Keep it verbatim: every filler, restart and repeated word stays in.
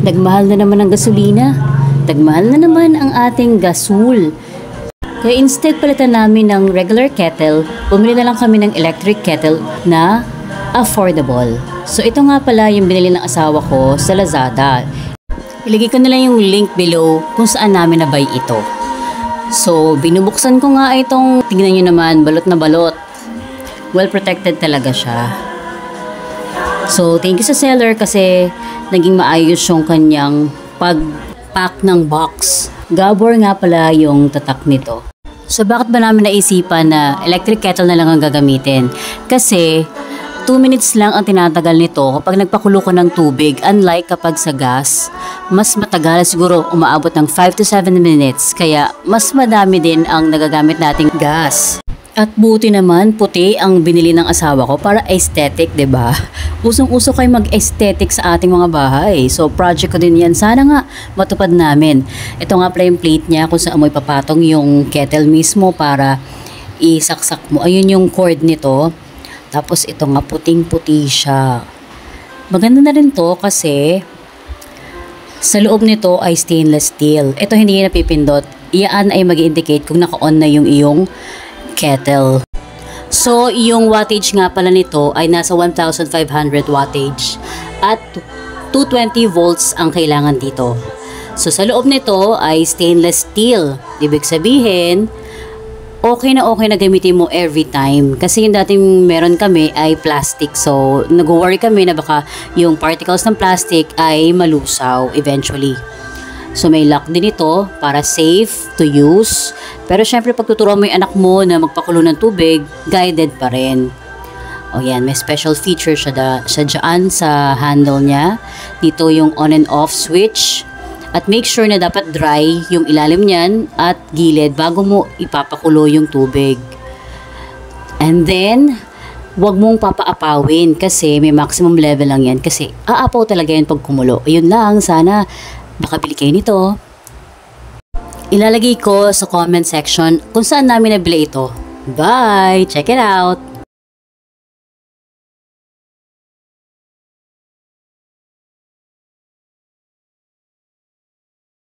Nagmahal na naman ang gasolina. Nagmahal na naman ang ating gasol. Kaya instead palitan namin ng regular kettle, bumili na lang kami ng electric kettle na affordable. So ito nga pala yung binili ng asawa ko sa Lazada. Ilagay ko na lang yung link below kung saan namin nabay ito. So binubuksan ko nga itong, tingnan nyo naman, balot na balot. Well protected talaga siya. So thank you sa seller kasi naging maayos yung kanyang pag-pack ng box. Gabor nga pala yung tatak nito. So bakit ba namin naisipan na electric kettle na lang ang gagamitin? Kasi two minutes lang ang tinatagal nito kapag nagpakulo ko ng tubig, unlike kapag sa gas, mas matagal, siguro umaabot ng five to seven minutes, kaya mas madami din ang nagagamit nating gas. At buti naman puti ang binili ng asawa ko para aesthetic, 'di ba? Usong-uso kayo mag-aesthetic sa ating mga bahay. So project ko din 'yan. Sana nga matupad namin. Ito nga pala yung plate niya kung saan mo ipapatong yung kettle mismo para isaksak mo. Ayun yung cord nito. Tapos ito nga puting-puti siya. Maganda na rin 'to kasi sa loob nito ay stainless steel. Ito hindi na napipindot. Iyan ay mag-indicate kung naka-on na yung iyong kettle. So, yung wattage nga pala nito ay nasa one thousand five hundred wattage at two hundred twenty volts ang kailangan dito. So, sa loob nito ay stainless steel. Ibig sabihin, okay na okay na gamitin mo every time. Kasi yung dating meron kami ay plastic. So, nag-worry kami na baka yung particles ng plastic ay malusaw eventually. So may lock din ito para safe to use. Pero syempre pag tuturuan mo yung anak mo na magpakulo ng tubig, guided pa rin. O yan, may special feature siya, da, siya dyan sa handle niya. Dito yung on and off switch. At make sure na dapat dry yung ilalim niyan at gilid bago mo ipapakulo yung tubig. And then, wag mong papaapawin kasi may maximum level lang yan. Kasi aapaw talaga yan pag kumulo. Ayun lang, sana makabili kayo nito. Ilalagay ko sa comment section kung saan namin nabili ito. Bye! Check it out!